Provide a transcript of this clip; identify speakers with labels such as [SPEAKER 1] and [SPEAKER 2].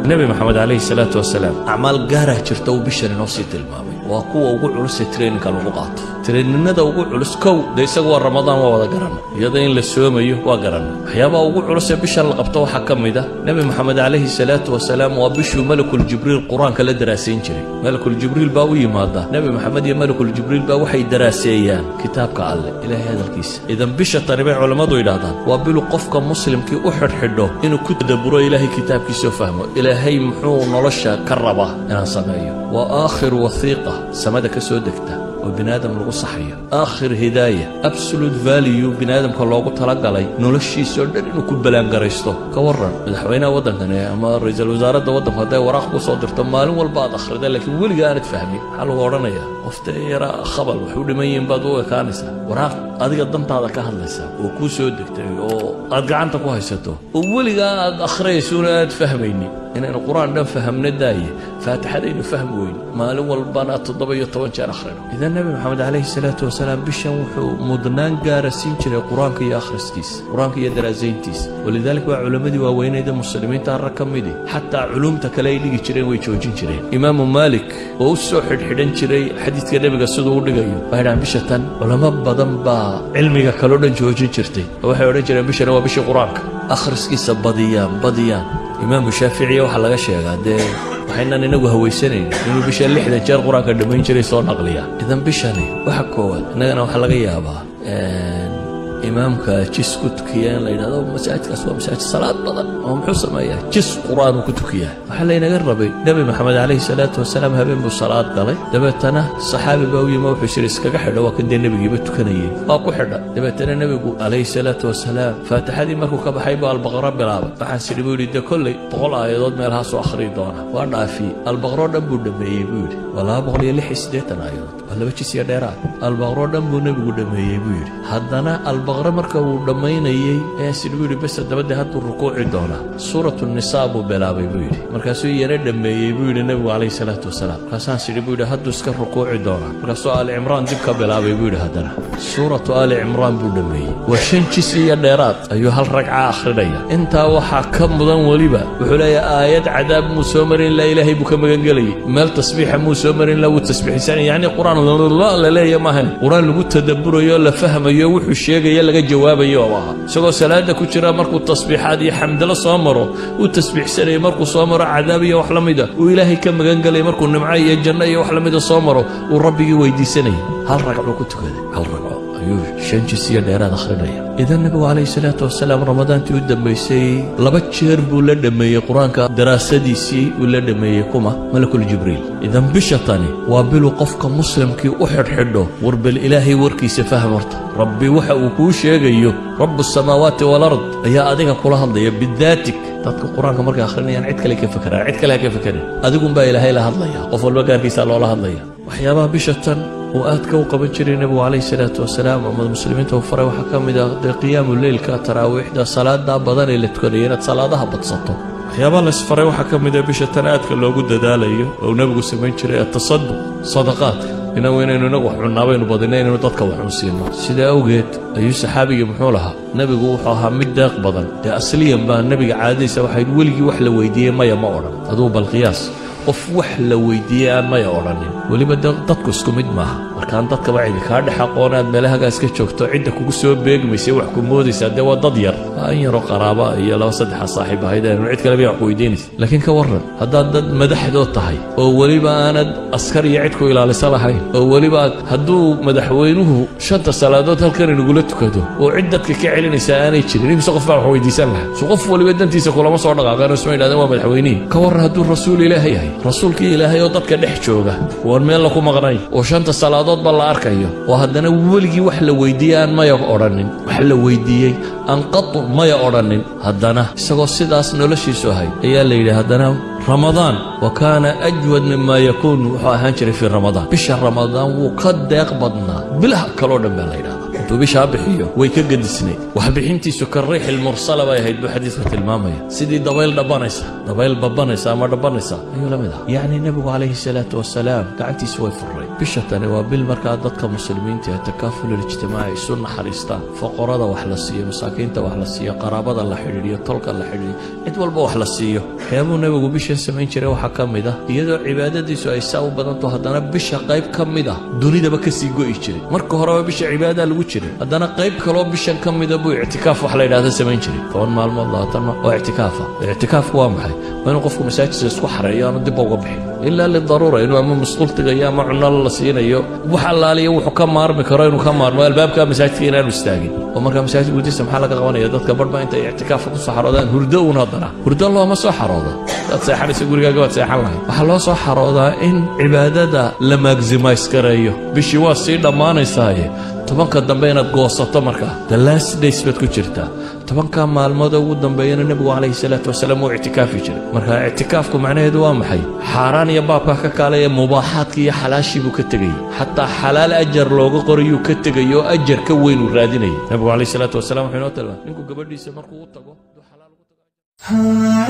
[SPEAKER 1] النبي محمد عليه الصلاة والسلام أعمال قارة جرتو بشر نوصي المامي وقوة وقول علوس ترين كانوا لقاط ترين الندى وقول علوس كو ده يسوى رمضان ووضع قرنا يدين للسوم أيه وقرنا حيابا وقول علوس بشر لقبطه حكم ده نبي محمد عليه الصلاة والسلام وبشو ملك الجبريل القرآن كلا دراسين جري ملك الجبريل باوي ماذا نبي محمد يا ملك الجبريل باوحي دراسيان كتاب قال إلى هذا الكيس إذا بشر تربيع علماء إلى وابلو قفك مسلم كي أحد حده إنه كتب إلهي كتاب كيسو فهمه إلهي محو نرشا كربه أنا صنعيه وآخر وثيقة سمدك سودكته وبنادم لغو صحية آخر هداية absolute value بنادم كان لغو تلقى لي نولشي سودر إنه كبلان قريستو كورن مدحوينا ودن كان أما رئيس الوزارة ودن هذا وراق بصدر تمالهم والبعض آخر ده لكن ولقى أنا تفهمي حلو ورنا يا وفتيرا خبل وحول مين بدو كانسة وراق أدي قدمت هذا كهلسة وكو سودكته وأدقى عنك وهيسته وولقى آخر سونا تفهميني إن القرآن ده فهمنا داية فاتح هذا إنه فهم وين ما له والبنات الضبية طبعا شان آخرنا إذا النبي محمد عليه الصلاة والسلام بشوحه مدنان قارسين شري القرآن كي آخر ستيس القرآن كي درازين تيس ولذلك علماء وين إذا مسلمين تركم دي حتى علوم تكلي لي شري ويشوجين شري إمام مالك ووسع حدن شري حديث كده بقصده ودقيه بعد عن بشتان علماء بدن با علمي كلون شوجين شرتي وحي ورد شري بشنا وبش القرآن آخر ستيس بديان إمام الشافعي وحلا شيء هذا وحنا ننوه هويسنين إنه بيشان لحد جار قرآن كدمين شري صون أغلية إذا بيشاني وحكوا أنا وحلا جيابا إمامك جس كتكيان لين هذا مساجد كسوة مساجد صلاة بدن هم حسن ما جس قرآن وكتكيان وحلينا قربي نبي محمد عليه الصلاة والسلام هبين بالصلاة قالي دبتنا الصحابي باوي ما في شريس كحدا وكن دي النبي جبت كنيه أكو حدا دبتنا النبي عليه الصلاة والسلام فاتح هذه مركو كبحيبة البقرة بلعبة فحس اللي بيقول ده كله بقول أيضا ما لها سو آخر دونا وانا في البقرة دم بدم يبود ولا بقول يلي حس ديتنا أيضا ولا بتشي سيادات البقرة دم بدم يبود هذانا البقرة مركو دمينيي سيدوي بس دبده هاد الركوع دونا سورة النساء بلابي بيدي مركاسو يرد دميي بيدي النبي عليه الصلاة والسلام كاسان سيدوي هاد اسك الركوع دونا مركاسو آل عمران دبك بلابي بيدي هادنا سورة آل عمران بدمي وشنشسي ديرات أيها الركعة آخرية انت وحا كم مدن وليبا وحلايا آيات عذاب مسومر لا إله بك مغنقلي مال تسبيح مسومر لا وتسبيح ثاني يعني قرآن الله لا يا ماهن قرآن لو تدبر يلا فهم يوحو الشيء يلا جواب يوها سو سلاده كجرا مركو التصبيحات يا حمد الله صامره وتسبيح سنه مركو صامره عذابيه وحلميده والهي كم غنغلي مركو نمعيه جنيه وحلميده صامره وربي ويديسني هل ركعوا كتكده هل ركعوا ايوه شنجسيه دheeraad akhrinaya idan nabiga alayhi salaatu wasalaam ramadaantii u dambeysay laba jeer buu la dhameeyay quraanka daraasadiisii uu la dhameeyay kuma malakul jibriil idan bishatani waa bil qofka muslimkii u xidhxidho warbil ilaahi warkiisa fahmarta rabbi waxa uu ku sheegayo rabbus samaawaati wal ard ayaa adiga kula hadlaya bidaatik dadka quraanka marka akhrinayaan cid kale ka fikiraan cid kale ka fikirin adigu baa ilaahay la hadlaya qof walba gaarkiisa loo la hadlaya waxyaabaha bishatan وآتك وقبل النبي عليه الصلاة والسلام ومن المسلمين توفروا وحكم إذا قيام الليل كتراويح ده صلاة ده بدن اللي تكرينا صلاة ده بتصطو يا بالله سفروا وحكم إذا بشتنات كله جود داليه ونبي سمين شري التصدق صدقات هنا وين نروح عنابين وبدنين ونتذكر وحنسينا سيدا أوجد أي صحابي محولها نبي جوحها مدق بدن ده أصليا بقى النبي عادي سواحد ولقي وحلة ويديه ما يمورا هذا بالقياس qof wax la weydiiyay ma yooranin waliba dadku isku mid maaha markaan dadka wacyi ka dhaxaqoonaad meelaha iska joogto cidda kugu soo beegmaysay wax ku moodaysa de waa dad yar aan yaro qaraaba iyo laba saddex saaxiib ahaydeen cid kale bay wax weydiinaysa laakiin ka waran hadaa dad madaxdood tahay oo waliba aanad askar iyo cid ku ilaalisa lahayn oo waliba haduu madaxweynuhu shanta salaadood halkan inagu la tukado oo cid dadka ka celinaysa aanay jirin imisa qof wax weydiisan lahaa soo qof waliba dantiisa kulama soo dhaqaaqaan isma ilaadan waa madaxweynihi ka waran haduu rasuul ilaahay rasuulkii ilaahay oo dadka dhex jooga war meel la ku maqnay oo shanta salaadood bal la arkayo oo haddana weligii wax la weydiiyaan ma oranin wax la weydiiyay an qad ma oranin haddana isagoo sidaas noloshiisu ahay ayaa la yidhi haddana رمضان وكان أجود مما يكون وحاجر في رمضان بشهر رمضان وقد بدنا بلا كلون من ليلة انتو بشهر بحيه ويكقد السنين وحبيحنتي سكر ريح المرسلة ويهيد بحديثة المامية سيدي ضبيل دبانيسا ما دبانيسا أيوة لماذا يعني النبي عليه الصلاة والسلام قعدتي سوي في الري bishatani waa bil markaa dadka muslimiinta ee takaaful ijtimaaci isu naxariistaan faqarada wax la siiyo masaakiinta wax la siiyo qaraabada la xidhiidhiyo tolka la xidhiidhiyo cid walba wax la siiyo waxyaabuu nabigu bishan samayn jiray waxaa ka mid ah iyadoo cibaadadiisu ay saa u badanto haddana bisha qayb ka mid ah dunidaba kasii go'i jiray marka horeba bisha cibaada lagu jiray haddana qayb kaloo bishan ka mida buu ictikaaf wax la yidhaahdo samayn jiray 10 maalmood 20 oo ictikaafa ictikaafku waa maxay waa inuu qofku masaajidka isku xareeyo aanu dib uga bixin ilaa lidaruura inuu ama musqultiga iyo ama cunno la siinayo wax allaaliyo wuxuu ka maarmi karo inuu ka maarmo albaabka masaajidka inaanu istaagin oo markaa masaajidka gudihiisa maxaa laga qabanaya dadka barba intay ictikaafka ku soo xaroodaan hurdo uun haddana hurdo looma soo xaroodo dad seexanaysa gurigaaga waad seexan lahayd waxaa loo soo xaroodaa in cibaadada la maximize gareeyo bishii waa sii dhammaanaysaaye tobanka dambe inaad goosato markaa the last days baad ku jirtaa tobanka maalmood ugu dambeeyana nabigu calayhi salaatu wasalaam uu ictikaafi jiray marka ictikaafku macnaheedu waa maxay xaaraan iyo baabka ka kaalaya mubaaxaadka iyo xalaashii buu ka tegayay xataa xalaal ajar looga qorayuu ka tegay oo ajar ka weyn uu raadinayay nabigu calayhi salaatu wasalaam wuxuu inoo tilmaamay ninku gabadhiisa markuu u tago xalaal ugu tago